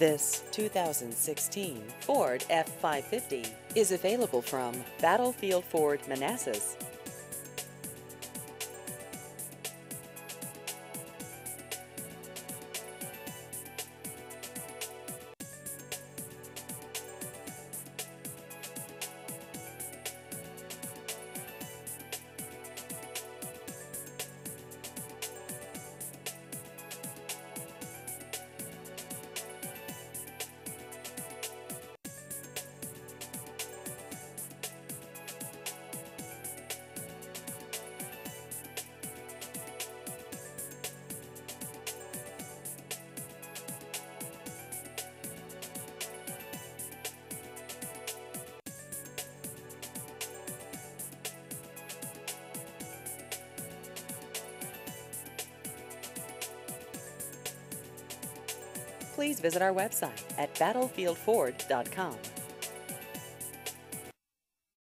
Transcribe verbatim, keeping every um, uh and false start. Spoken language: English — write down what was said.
This two thousand sixteen Ford F five fifty is available from Battlefield Ford Manassas. Please visit our website at battlefield ford dot com.